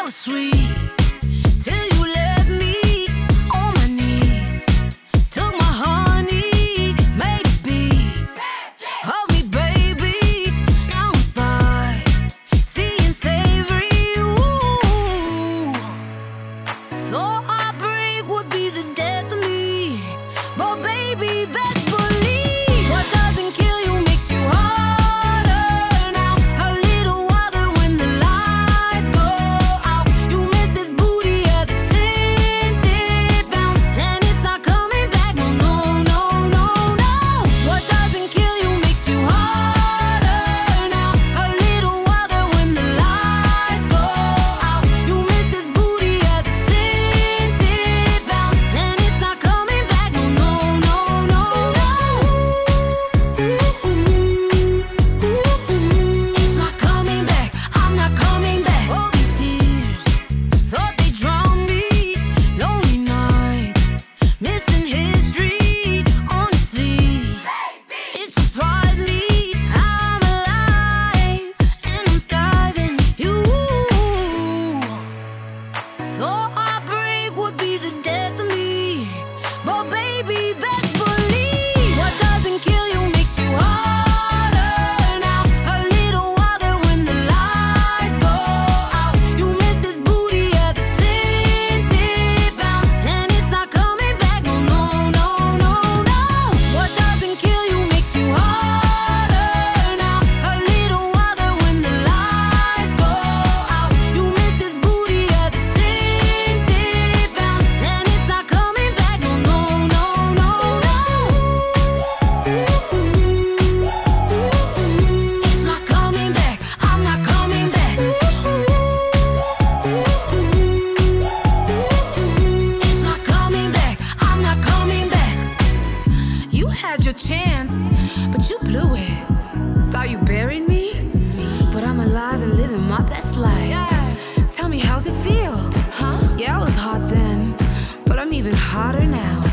was sweet till you left me on my knees. Took my honey, made it be. Hug me, baby, now I'm spied, seeing savory. Ooh, thought heartbreak would be the death of me, but baby, best believe what doesn't kill you makes you harder. Now a little water when the lights go out. You miss this booty ever since it bounced, and it's not coming back. No, no, no, no, no. What doesn't kill you makes you harder. Now a little water when the lights go out. You miss this booty ever since it bounced, and it's not coming back. No, no, no, no, no. It's not coming back. I'm not coming back. All these tears thought they drowned me. Lonely nights, missing history. Honestly, it surprised me how I'm alive and I'm thriving. You thought heartbreak would be the death of me, but baby, best believe what doesn't kill you makes you harder. Now a little water when the lights go out. You miss this booty ever since it bounced, and it's not coming back. No, no, no, no, no. What doesn't kill you makes you harder. Now a little water when the lights go out. You miss this booty ever since it bounced, and it's not coming back. No, no, no, no, no. It's not coming back. I'm not coming back. It's not coming back. I'm not coming back. You had your chance, but you blew it. Thought you buried me, but I'm alive and living my best life. Tell me, how's it feel? Huh? Yeah, I was hot then, but I'm even hotter now.